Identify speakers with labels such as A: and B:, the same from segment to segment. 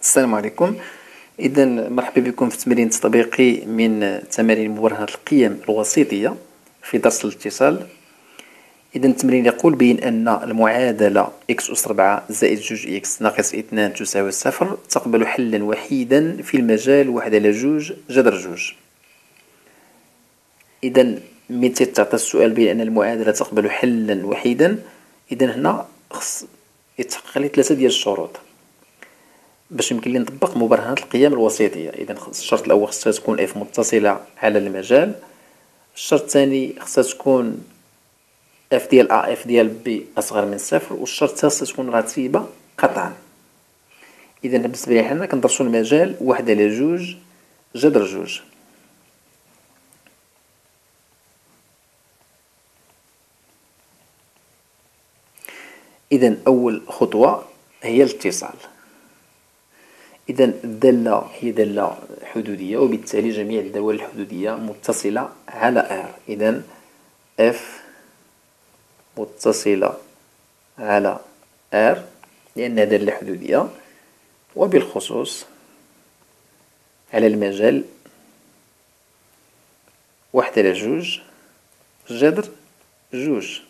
A: السلام عليكم. إذا مرحبا بكم في تمرين تطبيقي من تمارين مبرهنة القيم الوسيطية في درس الاتصال. إذا التمرين يقول بين أن المعادلة إكس أس 4 زائد جوج إكس ناقص 2 تساوي صفر تقبل حلا وحيدا في المجال 1/2 جذر جوج. إذا متى تعطى السؤال بين أن المعادلة تقبل حلا وحيدا، إذا هنا خص يتحقق لي 3 ديال الشروط باش يمكن لي نطبق مبرهنة القيم الوسيطية. إذا الشرط الأول خصها تكون اف متصلة على المجال. الشرط الثاني خصها تكون اف ديال ا اف ديال بي أصغر من صفر، والشرط الثالث خصها تكون رتيبة قطعا. إذا بالنسبة لي حنا كندرسو المجال 1/2 جذر جوج. إذا أول خطوة هي الاتصال. إذا الدالة هي دالة حدودية، وبالتالي جميع الدوال الحدودية متصلة على R. إذا F متصلة على R لأنها دالة حدودية، وبالخصوص على المجال 1/2 جذر جوج.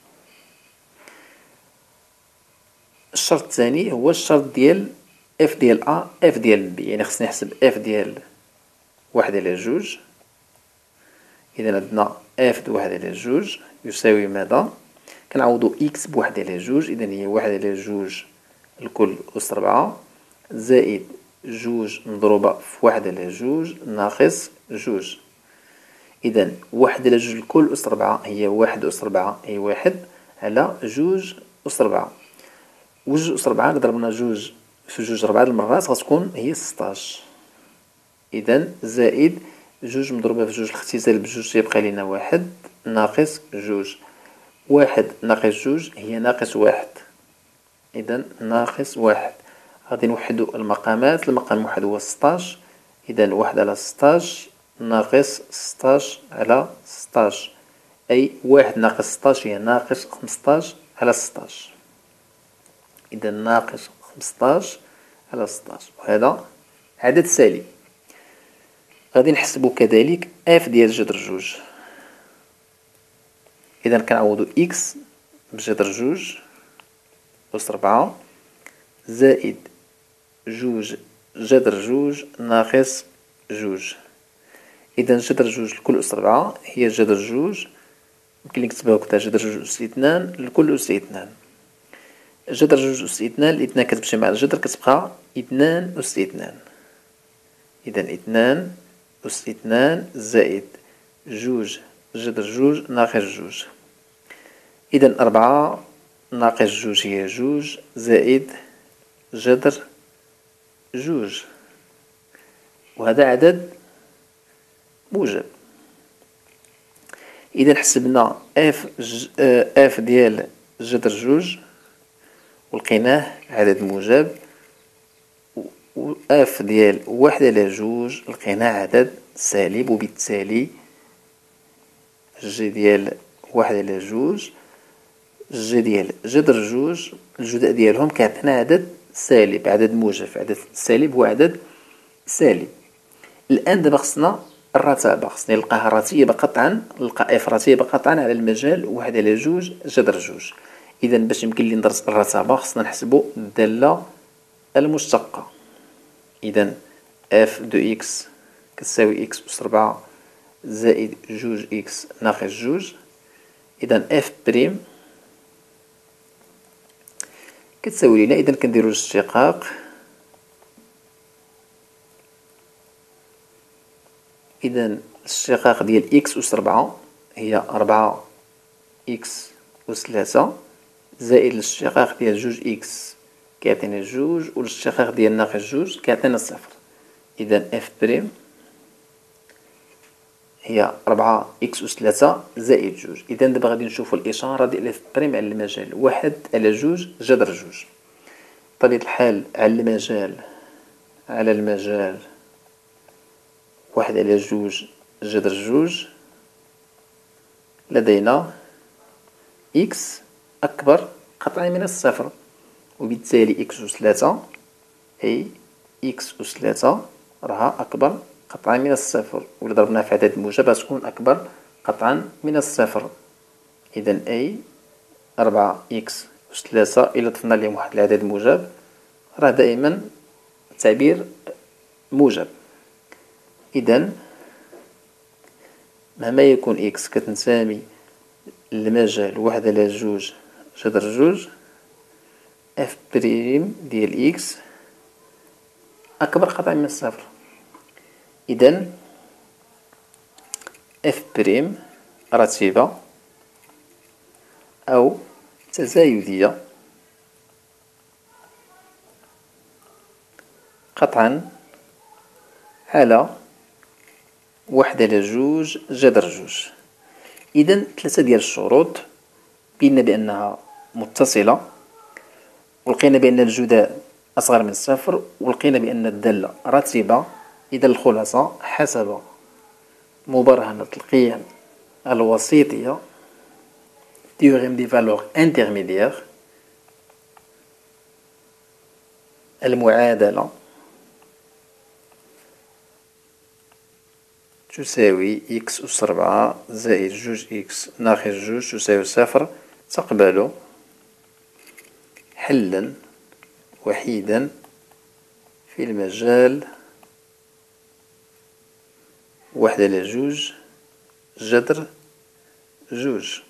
A: الشرط الثاني هو الشرط ديال اف ديال ا اف ديال بي، يعني خصني نحسب اف ديال 1/2. إذا عندنا اف د 1/2 يساوي ماذا؟ كنعوضو إكس ب1/2، إذا هي 1/2 الكل أس 4 زائد جوج مضروبة في 1/2 ناقص جوج. إذا 1/2 الكل أس 4 هي 1 أس 4 هي 1 على جوج أس 4. وجوج أس 4 إلا ضربنا جوج في جوج 4 المرات غتكون هي 16. إذا زائد جوج مضروبة في جوج الاختزال بجوج تيبقى لينا 1 ناقص جوج. 1 ناقص جوج هي ناقص 1. إذا ناقص 1. غادي نوحدو المقامات. المقام واحد هو 16. إذا 1 على 16 ناقص 16 على 16، أي 1 ناقص 16 هي ناقص 15 على 16. إذا ناقص 15 على 16، وهذا عدد سالب. غادي نحسبو كذلك اف ديال جذر جوج. إذا كنعوضو إكس بجذر جوج أس 4 زائد جوج جذر جوج ناقص جوج. إذا جذر جوج الكل أس 4 هي جذر جوج، يمكن نكتبها هكذا جذر جوج أس 2 الكل أس 2. جذر جوج أس 2 الإثنان كتمشي مع الجذر كتبقى 2 أس 2. إذا 2 أس 2 زائد جوج جذر جوج ناقص جوج. إذا 4 ناقص جوج هي جوج زائد جذر جوج، وهذا عدد موجب. إذا حسبنا اف ديال جذر جوج ولقيناه عدد موجب، و اف ديال 1/2 لقيناه عدد سالب، وبالتالي جي ديال 1/2 جي ديال جذر جوج الجزء ديالهم كيعطينا عدد سالب، عدد موجب. عدد سالب هو عدد سالب. الآن دابا خصنا الرتابة، خصني نلقاها رتيبة قطعا، نلقى اف رتيبة قطعا على المجال 1/2 جذر جوج. إذا باش يمكن لي ندرس الرتابة خصنا نحسبو الدالة المشتقة. إذا اف دو إكس كتساوي إكس أس 4 زائد جوج إكس ناقص جوج. إذا اف بريم كتساوي لينا، إذا كنديرو الاشتقاق. إذا الاشتقاق ديال إكس أس 4 هي 4 إكس أس 3 زائد الاشتقاق ديال جوج إكس كيعطينا جوج، والاشتقاق ديال ناقص جوج كيعطينا صفر. إذا اف بريم هي 4 إكس أس 3 زائد جوج. إذا دابا غادي نشوفو الإشارة ديال اف بريم على المجال 1/2 جذر جوج. بطبيعة الحال على المجال 1/2 جذر جوج لدينا إكس أكبر قطعا من الصفر، وبالتالي إكس أس 3 أي إكس أس 3 راها أكبر قطعا من الصفر، وإلا ضربناها في عدد موجب غتكون أكبر قطعا من الصفر. إذا أي 4 إكس أس 3 إلا ضفنا ليهم واحد العدد موجب راه دائما تعبير موجب. إذا مهما يكون إكس كتنتمي للمجال 1/2 جذر 2، اف بريم ديال إكس أكبر قطعا من الصفر. إذا اف بريم رتيبة أو تزايدية قطعا على 1/2 جذر 2. إذا 3 ديال الشروط بينا بأنها متصلة، ولقينا بأن الجداء أصغر من الصفر، ولقينا بأن الدالة رتيبة. إذا الخلاصة حسب مبرهنة القيم الوسيطية théorème des valeurs intermédiaires المعادلة تساوي إكس أس 4 زائد 2 إكس ناقص 2 تساوي 0 تقبل حلا وحيدا في المجال 1/2 جذر 2.